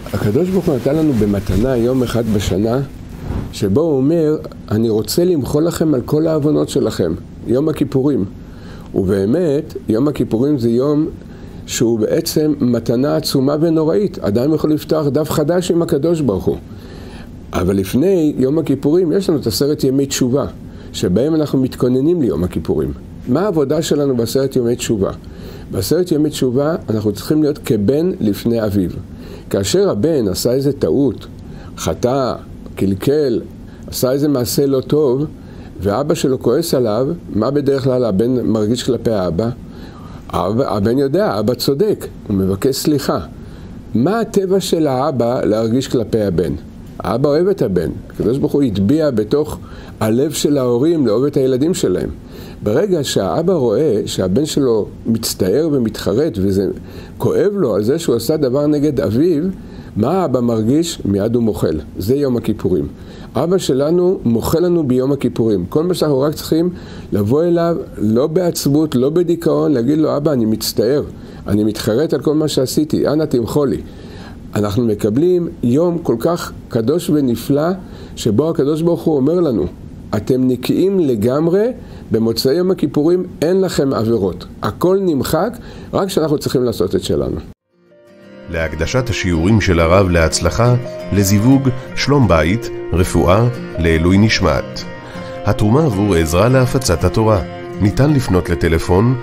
הקדוש ברוך הוא נתן לנו במתנה יום אחד בשנה, שבו הוא אומר, אני רוצה למחול לכם על כל העוונות שלכם, יום הכיפורים. ובאמת, יום הכיפורים זה יום שהוא בעצם מתנה עצומה ונוראית. אדם יכול לפתוח דף חדש עם הקדוש ברוך הוא. אבל לפני יום הכיפורים יש לנו את 10 ימי תשובה, שבהם אנחנו מתכוננים ליום הכיפורים. מה העבודה שלנו ב10 ימי תשובה? ב10 ימי תשובה אנחנו צריכים להיות כבן לפני אביו. כאשר הבן עשה איזה טעות, חטא, קלקל, עשה איזה מעשה לא טוב, ואבא שלו כועס עליו, מה בדרך כלל הבן מרגיש כלפי האבא? הבן יודע, אבא צודק, הוא מבקש סליחה. מה הטבע של האבא להרגיש כלפי הבן? האבא אוהב את הבן. הקדוש ברוך הוא יטביע בתוך הלב של ההורים לאהוב את הילדים שלהם. ברגע שהאבא רואה שהבן שלו מצטער ומתחרט וזה כואב לו על זה שהוא עשה דבר נגד אביו, מה האבא מרגיש? מיד הוא מוחל. זה יום הכיפורים. אבא שלנו מוחל לנו ביום הכיפורים. כל מה שאנחנו רק צריכים לבוא אליו, לא בעצבות, לא בדיכאון, להגיד לו, אבא, אני מצטער, אני מתחרט על כל מה שעשיתי, אנא תמחול לי. אנחנו מקבלים יום כל כך קדוש ונפלא, שבו הקדוש ברוך הוא אומר לנו, אתם נקיים לגמרי, במוצאי יום הכיפורים אין לכם עבירות. הכל נמחק, רק שאנחנו צריכים לעשות את שלנו. להקדשת השיעורים של הרב להצלחה, לזיווג, שלום בית, רפואה, לעילוי נשמת. התרומה עבור עזרה להפצת התורה. ניתן לפנות לטלפון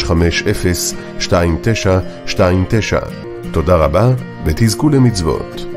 02-650-2929. תודה רבה ותזכו למצוות.